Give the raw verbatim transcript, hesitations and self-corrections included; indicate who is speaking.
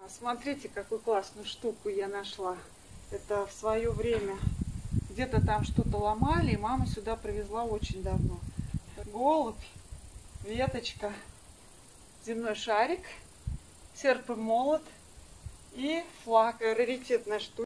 Speaker 1: Смотрите, какую классную штуку я нашла. Это в свое время где-то там что-то ломали, и мама сюда привезла очень давно. Голубь, веточка, земной шарик, серп и молот и флаг. Раритетная штука.